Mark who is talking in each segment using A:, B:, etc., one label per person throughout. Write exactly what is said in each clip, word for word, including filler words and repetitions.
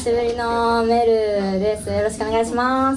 A: しぶりのメルです。よろしくお願いします。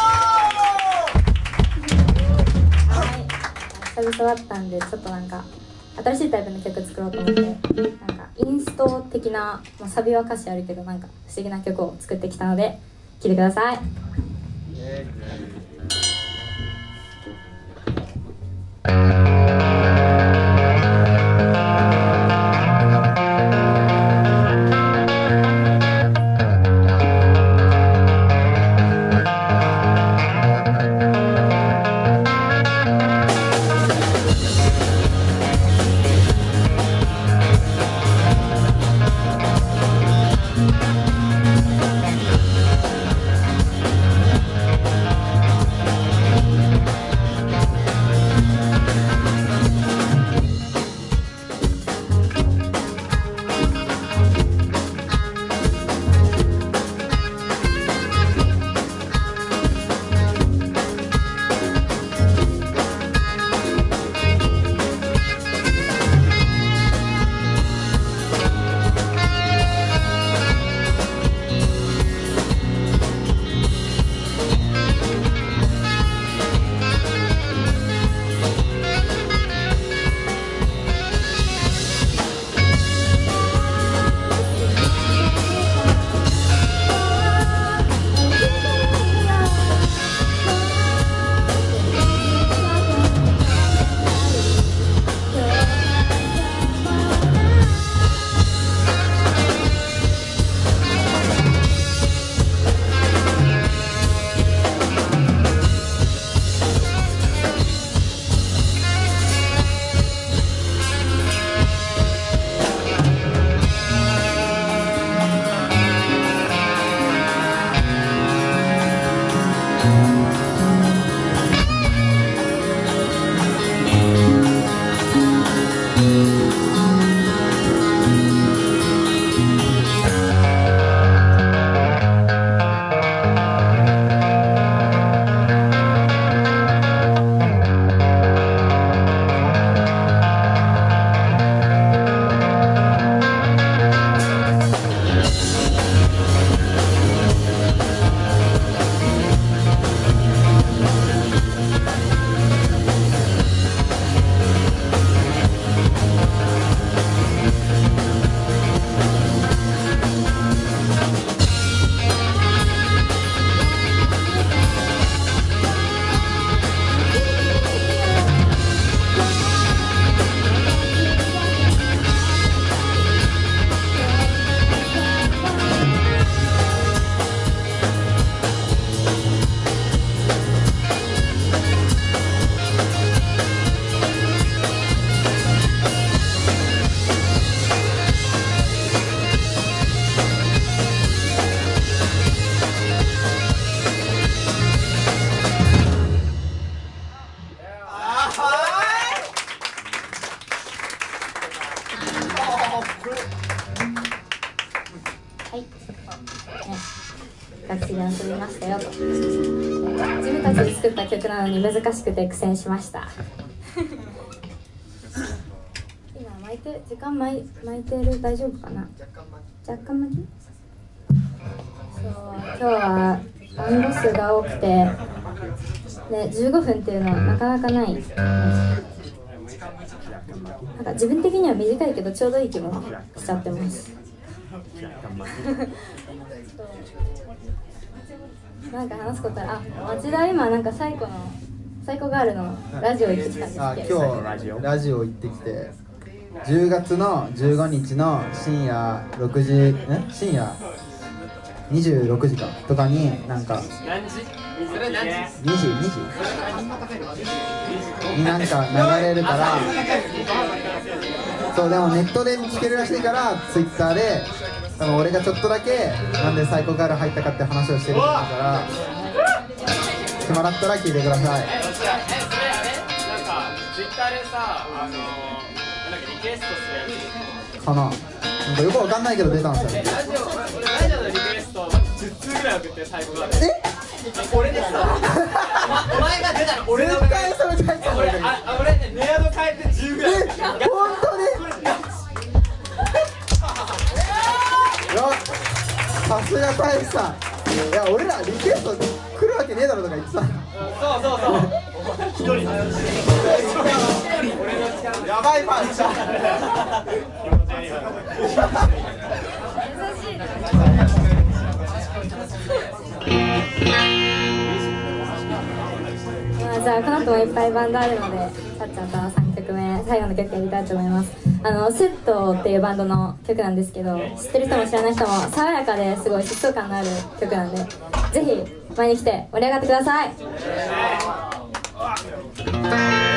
A: はい、久々だったんでちょっとなんか新しいタイプの曲作ろうと思って、なんかインスト的な、まあ、サビは歌詞あるけどなんか不思議な曲を作ってきたので聴いてください。学習で遊びましたよと。自分たちで作った曲なのに難しくて苦戦しました今巻いて時間巻い巻いてる大丈夫かな。若干巻き。そう今日はバンド数が多くてでじゅうごふんっていうのはなかなかない。なんか自分的には短いけどちょうどいい気もしちゃってますなんか話すことあ、町田今なんかサイコのサイコガールのラジオ行ってきたんですけど、
B: あ今日ラジオ行ってきてじゅうがつのじゅうごにちの深夜ろくじえ深夜にじゅうろくじかとかになんか何時にじにじになんか流れるからそうでもネットで見つけるらしいからツイッターで多分俺がちょっとだけなんでサイコガール入ったかって話をしてると思うから暇だったら聞いてください。
C: え、それあれなんかツイッターでさあのなんだっけリクエストするやつ
B: かななんかよくわかんないけど出たんですよね。
C: ラジオ俺ラジオのリクエストじゅっつうぐらい送ってサイコガール
B: え
C: 俺でさお前が出たの俺の
B: 絶対それ大丈夫。
C: 俺あ俺ねメアド変えてじゅうぐらい
B: え本当によっささすが大志さん。いや俺らリクエスト来るわけねえだろとか言ってた。
C: そうそうそう。一人。
B: やばいファンした。
A: まあ、じゃあこの後もいっぱいバンドあるので、さっちゃんとさんきょくめ最後の曲やりたいと思います。あのセットっていうバンドの曲なんですけど、知ってる人も知らない人も爽やかですごい疾走感のある曲なんで、ぜひ前に来て盛り上がってください。